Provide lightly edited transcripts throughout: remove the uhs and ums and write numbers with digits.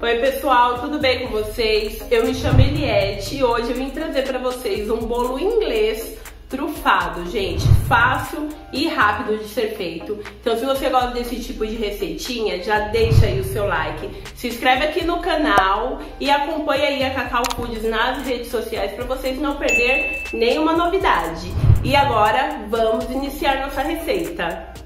Oi pessoal, tudo bem com vocês? Eu me chamo Eliette e hoje eu vim trazer para vocês um bolo inglês trufado, gente, fácil e rápido de ser feito. Então se você gosta desse tipo de receitinha, já deixa aí o seu like, se inscreve aqui no canal e acompanha aí a Cacau Foods nas redes sociais para vocês não perder nenhuma novidade. E agora vamos iniciar nossa receita.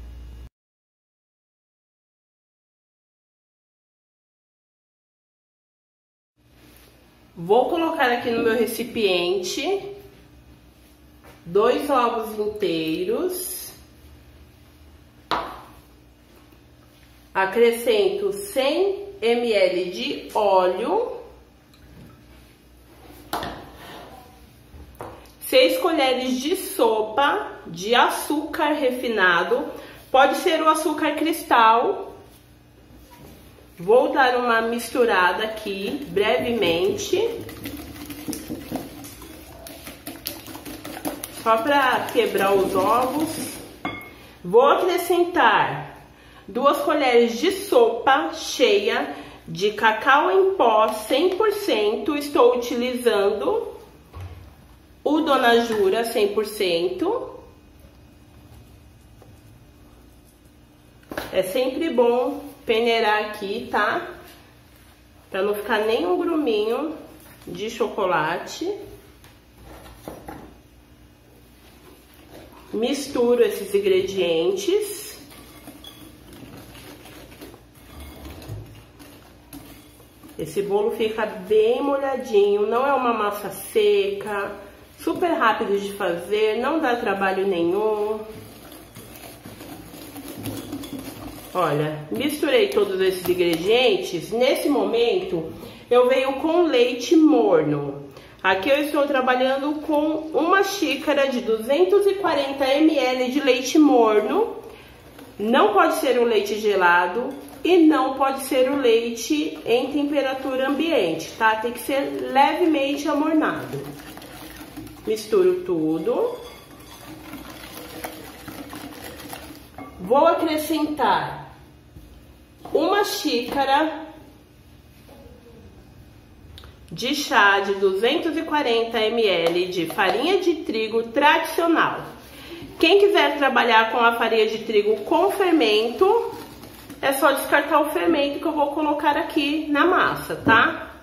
Vou colocar aqui no meu recipiente 2 ovos inteiros, acrescento 100 ml de óleo, 6 colheres de sopa de açúcar refinado, pode ser o açúcar cristal. Vou dar uma misturada aqui brevemente, só para quebrar os ovos. Vou acrescentar 2 colheres de sopa cheia de cacau em pó 100%. Estou utilizando o Dona Jura 100%. É sempre bom peneirar aqui, tá? Pra não ficar nenhum gruminho de chocolate. Misturo esses ingredientes. Esse bolo fica bem molhadinho, não é uma massa seca, super rápido de fazer, não dá trabalho nenhum. Olha, misturei todos esses ingredientes. Nesse momento, eu venho com leite morno. Aqui eu estou trabalhando com uma xícara de 240 ml de leite morno. Não pode ser o leite gelado e não pode ser o leite em temperatura ambiente, tá? Tem que ser levemente amornado. Misturo tudo. Vou acrescentar uma xícara de chá de 240 ml de farinha de trigo tradicional. Quem quiser trabalhar com a farinha de trigo com fermento, é só descartar o fermento que eu vou colocar aqui na massa, tá?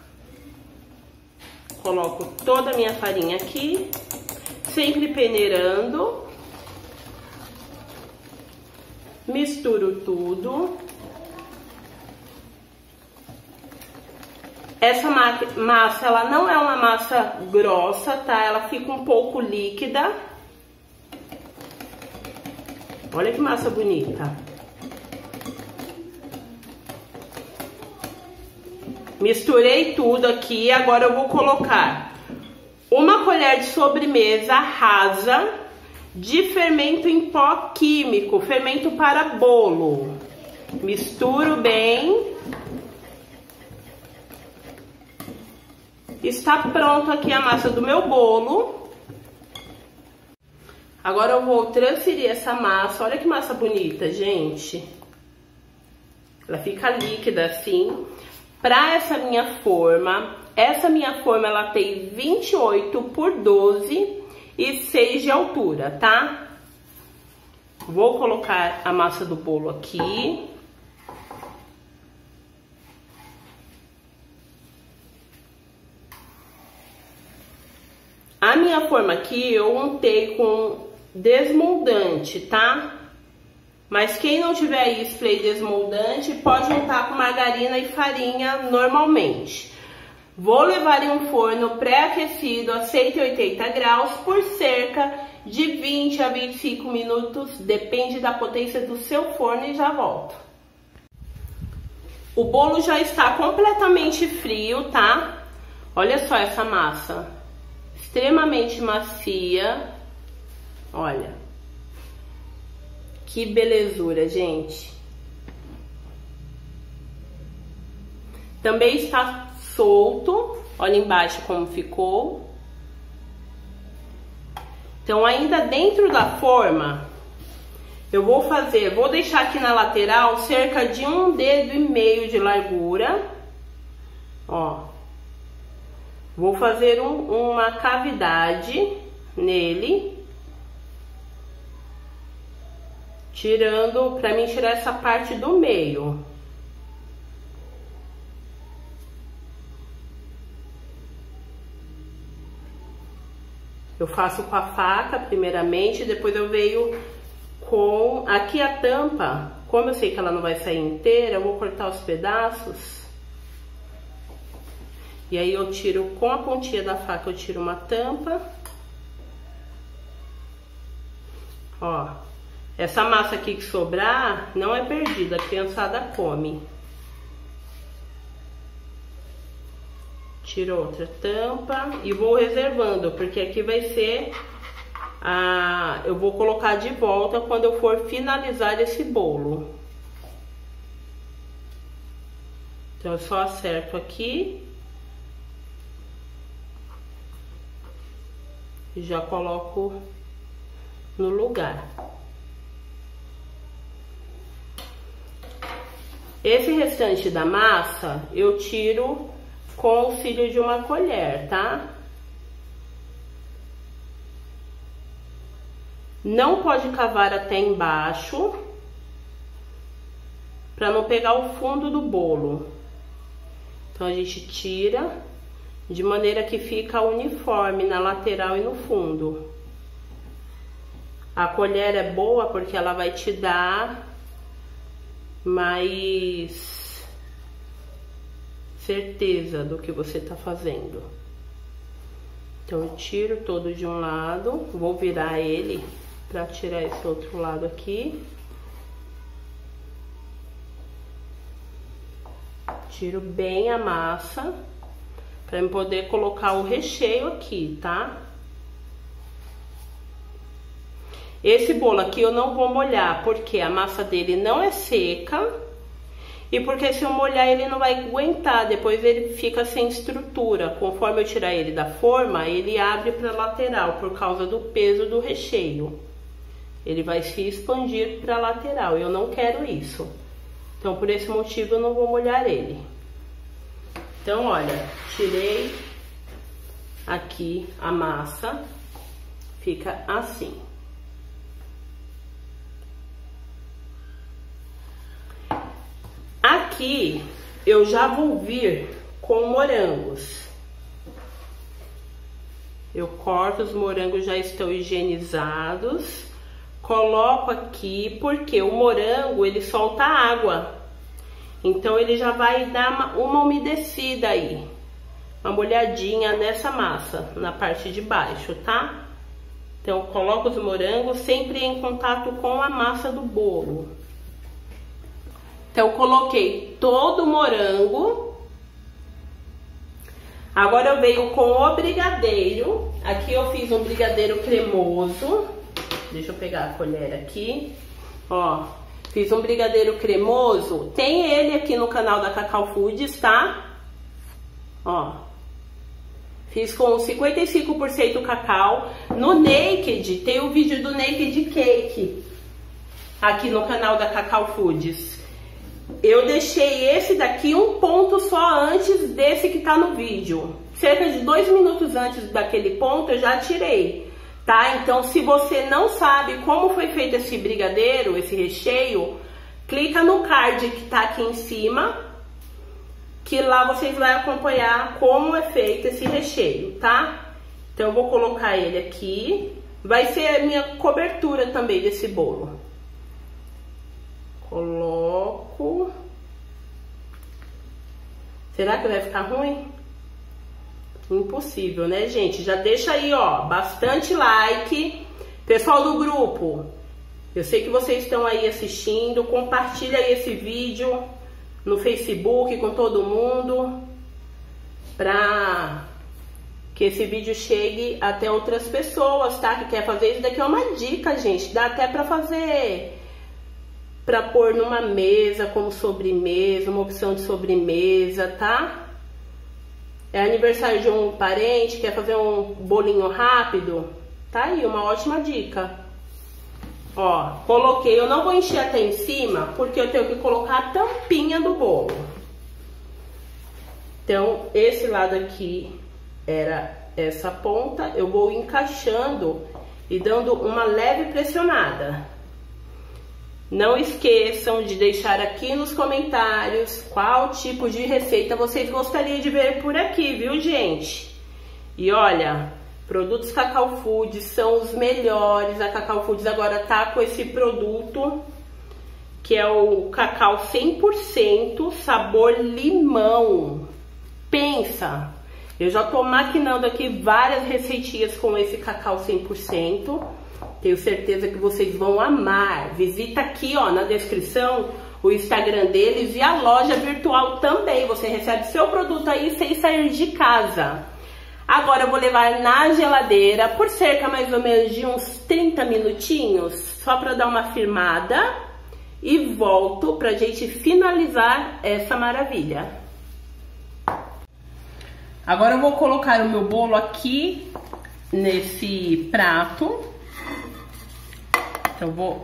Coloco toda a minha farinha aqui, sempre peneirando. Misturo tudo. Essa massa, ela não é uma massa grossa, tá? Ela fica um pouco líquida. Olha que massa bonita. Misturei tudo aqui. Agora eu vou colocar uma colher de sobremesa rasa de fermento em pó químico, fermento para bolo. Misturo bem. Está pronto aqui a massa do meu bolo. Agora eu vou transferir essa massa. Olha que massa bonita, gente. Ela fica líquida assim. Para essa minha forma ela tem 28 por 12 e 6 de altura, tá? Vou colocar a massa do bolo aqui. A minha forma aqui eu untei com desmoldante, tá? Mas quem não tiver aí spray desmoldante, pode untar com margarina e farinha normalmente. Vou levar em um forno pré-aquecido a 180 graus por cerca de 20 a 25 minutos, depende da potência do seu forno, e já volto. O bolo já está completamente frio, tá? Olha só essa massa, extremamente macia. Olha, que belezura, gente. Também está solto, olha embaixo como ficou. Então, ainda dentro da forma, eu vou deixar aqui na lateral cerca de 1,5 dedo de largura, Ó. Vou fazer uma cavidade nele. Tirando, pra mim tirar essa parte do meio. Eu faço com a faca primeiramente, depois eu venho com... Aqui a tampa, como eu sei que ela não vai sair inteira, eu vou cortar os pedaços. E aí eu tiro com a pontinha da faca, eu tiro uma tampa. Ó, essa massa aqui que sobrar não é perdida, a criançada come. Tiro outra tampa e vou reservando, porque aqui vai ser eu vou colocar de volta quando eu for finalizar esse bolo. Então eu só acerto aqui e já coloco no lugar. Esse restante da massa eu tiro com o auxílio de uma colher, tá? Não pode cavar até embaixo, para não pegar o fundo do bolo. Então a gente tira de maneira que fica uniforme na lateral e no fundo. A colher é boa porque ela vai te dar mais certeza do que você tá fazendo. Então eu tiro todo de um lado, vou virar ele para tirar esse outro lado aqui. Tiro bem a massa para eu poder colocar o recheio aqui, tá? Esse bolo aqui eu não vou molhar porque a massa dele não é seca. E porque se eu molhar ele não vai aguentar, depois ele fica sem estrutura. Conforme eu tirar ele da forma, ele abre para lateral por causa do peso do recheio. Ele vai se expandir para lateral, eu não quero isso. Então por esse motivo eu não vou molhar ele. Então olha, tirei aqui a massa, fica assim. Aqui eu já vou vir com morangos. Eu corto, os morangos já estão higienizados. Coloco aqui porque o morango ele solta água. Então ele já vai dar uma umedecida aí. Uma molhadinha nessa massa, na parte de baixo, tá? Então eu coloco os morangos sempre em contato com a massa do bolo. Então, eu coloquei todo o morango. Agora eu venho com o brigadeiro. Aqui eu fiz um brigadeiro cremoso. Deixa eu pegar a colher aqui. Ó, fiz um brigadeiro cremoso. Tem ele aqui no canal da Cacau Foods, tá? Ó. Fiz com 55% cacau. No Naked, tem o vídeo do Naked Cake. Aqui no canal da Cacau Foods. Eu deixei esse daqui um ponto só antes desse que tá no vídeo. Cerca de 2 minutos antes daquele ponto eu já tirei, tá? Então se você não sabe como foi feito esse brigadeiro, esse recheio, clica no card que tá aqui em cima, que lá vocês vão acompanhar como é feito esse recheio, tá? Então eu vou colocar ele aqui. Vai ser a minha cobertura também desse bolo. Coloco. Será que vai ficar ruim? Impossível, né, gente? Já deixa aí, ó, bastante like. Pessoal do grupo, eu sei que vocês estão aí assistindo. Compartilha aí esse vídeo no Facebook com todo mundo, pra que esse vídeo chegue até outras pessoas, tá? Que quer fazer isso daqui é uma dica, gente. Dá até pra fazer, pra pôr numa mesa como sobremesa, uma opção de sobremesa, tá? É aniversário de um parente, quer fazer um bolinho rápido? Tá aí, uma ótima dica. Ó, coloquei, eu não vou encher até em cima, porque eu tenho que colocar a tampinha do bolo. Então, esse lado aqui era essa ponta, eu vou encaixando e dando uma leve pressionada. Não esqueçam de deixar aqui nos comentários qual tipo de receita vocês gostariam de ver por aqui, viu, gente? E olha, produtos Cacau Foods são os melhores. A Cacau Foods agora tá com esse produto que é o cacau 100% sabor limão. Pensa, eu já tô maquinando aqui várias receitinhas com esse cacau 100%. Tenho certeza que vocês vão amar. Visita aqui, ó, na descrição o Instagram deles e a loja virtual também. Você recebe seu produto aí sem sair de casa. Agora eu vou levar na geladeira por cerca mais ou menos de uns 30 minutinhos, só para dar uma firmada, e volto pra gente finalizar essa maravilha. Agora eu vou colocar o meu bolo aqui nesse prato. Então, vou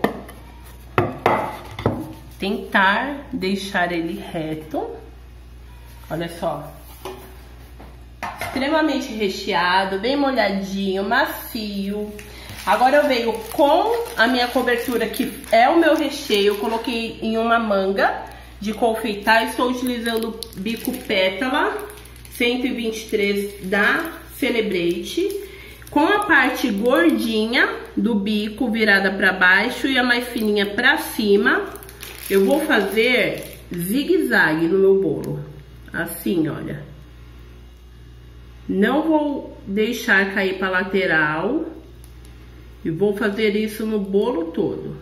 tentar deixar ele reto. Olha só. Extremamente recheado, bem molhadinho, macio. Agora eu venho com a minha cobertura, que é o meu recheio. Eu coloquei em uma manga de confeitar. Estou utilizando bico pétala 123 da Celebrate, com a parte gordinha do bico virada para baixo e a mais fininha para cima. Eu vou fazer zigue-zague no meu bolo, assim, olha. Não vou deixar cair para lateral e vou fazer isso no bolo todo.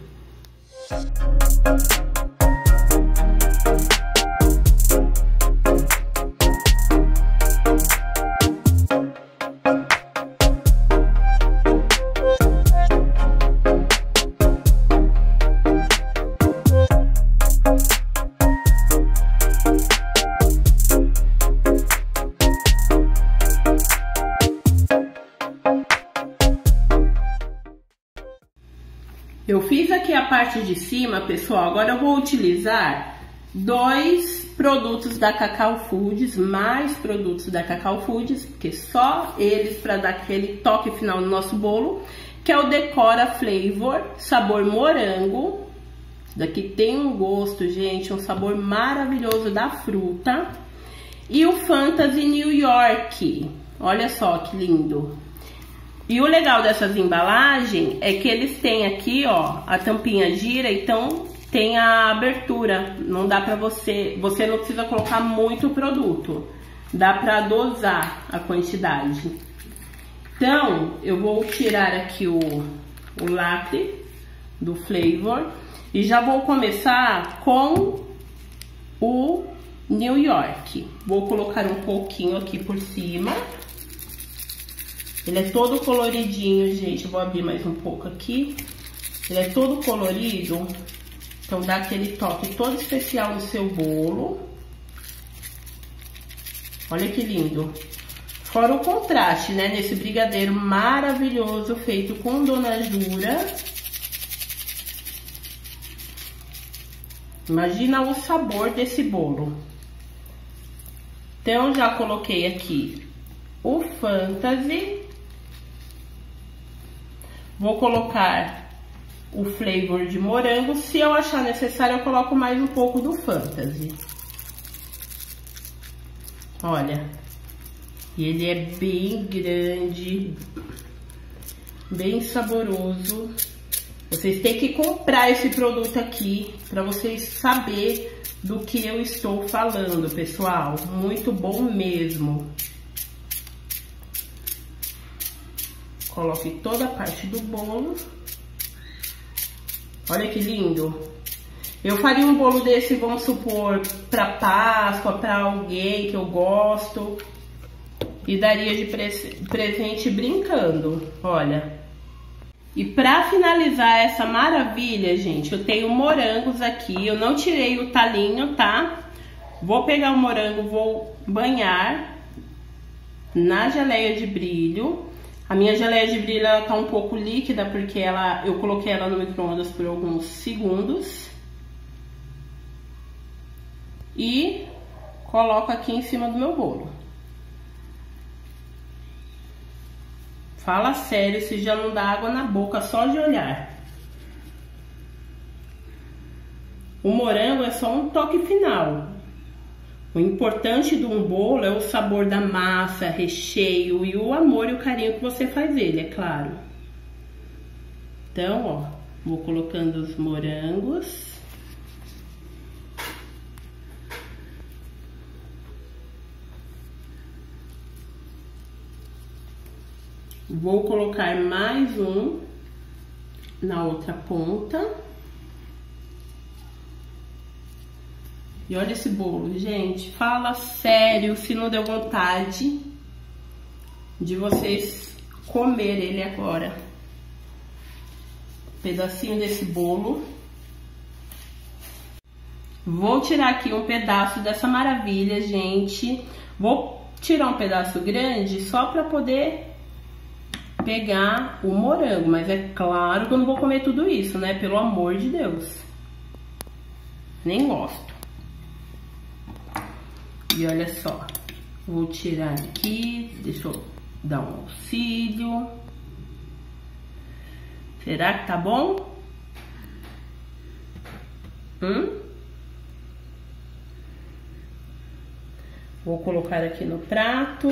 Eu fiz aqui a parte de cima, pessoal. Agora eu vou utilizar 2 produtos da Cacau Foods, mais produtos da Cacau Foods, porque só eles para dar aquele toque final no nosso bolo, que é o Decora Flavor, sabor morango. Isso daqui tem um gosto, gente, um sabor maravilhoso da fruta. E o Fantasy New York, olha só que lindo. E o legal dessas embalagens é que eles têm aqui, ó, a tampinha gira, então tem a abertura. Não dá pra você não precisa colocar muito produto. Dá pra dosar a quantidade. Então, eu vou tirar aqui o lacre do Flavor e já vou começar com o New York. Vou colocar um pouquinho aqui por cima. Ele é todo coloridinho, gente. Eu vou abrir mais um pouco aqui. Ele é todo colorido. Então, dá aquele toque todo especial no seu bolo. Olha que lindo. Fora o contraste, né? Nesse brigadeiro maravilhoso feito com Dona Jura. Imagina o sabor desse bolo. Então, já coloquei aqui o Fantasy. Vou colocar o Flavor de morango. Se eu achar necessário, eu coloco mais um pouco do Fantasy. Olha. E ele é bem grande, bem saboroso. Vocês têm que comprar esse produto aqui para vocês saberem do que eu estou falando, pessoal. Muito bom mesmo. Coloque toda a parte do bolo. Olha que lindo. Eu faria um bolo desse, vamos supor, para Páscoa, para alguém que eu gosto. E daria de presente brincando, olha. E para finalizar essa maravilha, gente, eu tenho morangos aqui. Eu não tirei o talinho, tá? Vou pegar o morango, vou banhar na geleia de brilho. A minha geleia de brilho, ela tá um pouco líquida, porque eu coloquei ela no micro-ondas por alguns segundos. E coloco aqui em cima do meu bolo. Fala sério, se já não dá água na boca só de olhar. O morango é só um toque final. O importante de um bolo é o sabor da massa, recheio e o amor e o carinho que você faz ele, é claro. Então, ó, vou colocando os morangos. Vou colocar mais um na outra ponta. E olha esse bolo, gente. Fala sério se não deu vontade de vocês comer ele agora. Pedacinho desse bolo. Vou tirar aqui um pedaço dessa maravilha, gente. Vou tirar um pedaço grande só para poder pegar o morango, mas é claro que eu não vou comer tudo isso, né? Pelo amor de Deus. Nem gosto. E olha só, vou tirar aqui, deixa eu dar um auxílio. Será que tá bom? Vou colocar aqui no prato.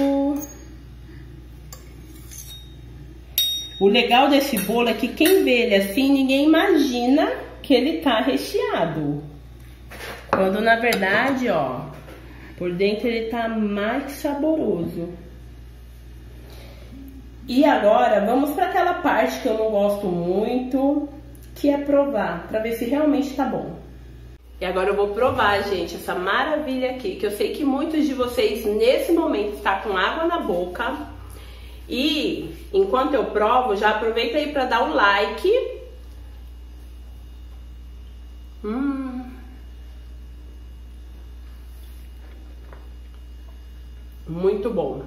O legal desse bolo é que quem vê ele assim, ninguém imagina que ele tá recheado. Quando na verdade, ó, por dentro ele tá mais saboroso. E agora vamos para aquela parte que eu não gosto muito, que é provar, para ver se realmente tá bom. E agora eu vou provar, gente, essa maravilha aqui, que eu sei que muitos de vocês nesse momento estão com água na boca. E enquanto eu provo, já aproveita aí para dar um like. Muito bom.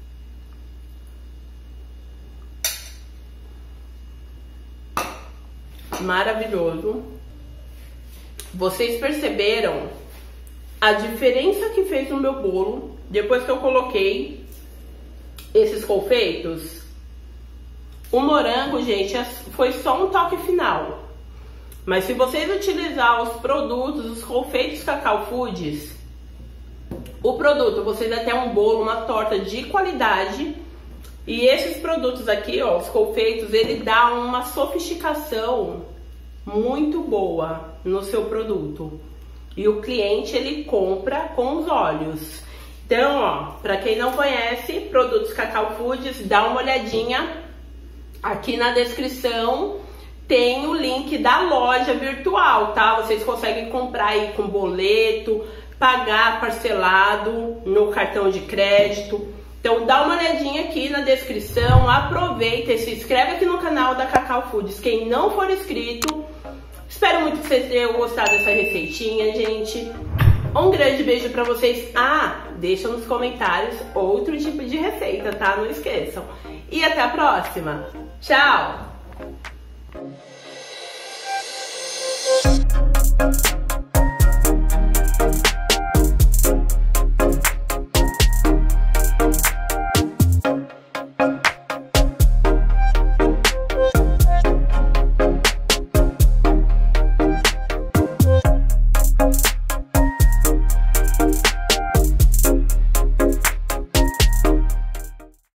Maravilhoso. Vocês perceberam a diferença que fez no meu bolo depois que eu coloquei esses confeitos? O morango, gente, foi só um toque final. Mas se vocês utilizar os produtos, os confeitos Cacau Foods, o produto, vocês vai ter um bolo, uma torta de qualidade. E esses produtos aqui, ó, os confeitos, ele dá uma sofisticação muito boa no seu produto. E o cliente, ele compra com os olhos. Então, ó, pra quem não conhece, produtos Cacau Foods, dá uma olhadinha. Aqui na descrição tem o link da loja virtual, tá? Vocês conseguem comprar aí com boleto, pagar parcelado no cartão de crédito. Então dá uma olhadinha aqui na descrição, aproveita e se inscreve aqui no canal da Cacau Foods, quem não for inscrito. Espero muito que vocês tenham gostado dessa receitinha, gente. Um grande beijo pra vocês. Ah, deixa nos comentários outro tipo de receita, tá? Não esqueçam. E até a próxima. Tchau!